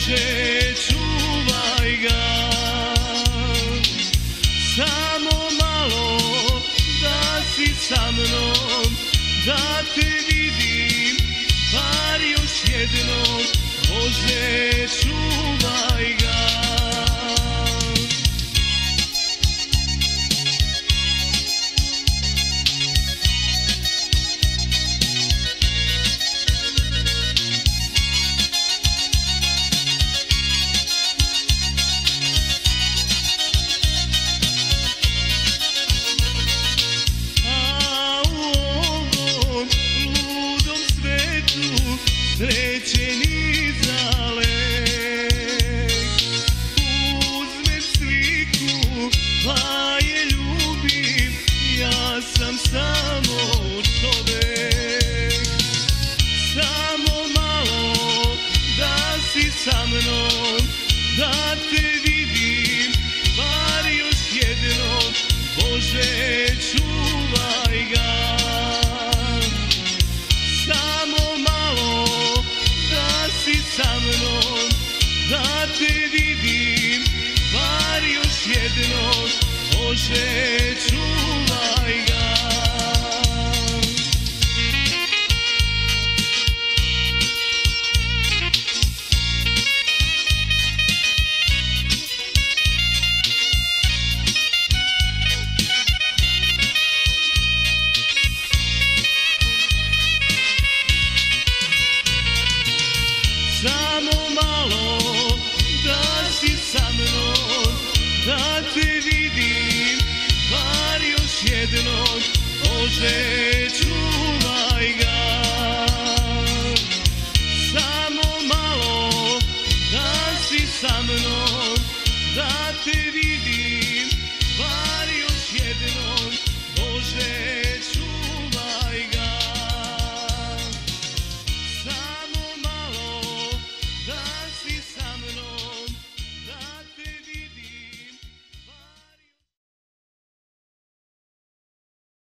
Bože, čuvaj ga. Samo malo da si sa mnom, da te vidim, bar još jednom. Bože, čuvaj ga. Srećeni zalek, uzmem sliku pa je ljubim, ja sam samo čovek. Samo malo da si sa mnom, da te vidim, bar još jednom. Bože, čuvaj ga. Sa mnom, da te vidim, bar još jednom. Bože, čuvaj ga. Samo malo da si sa mnom, da te vidim, bar još jednom. Bože,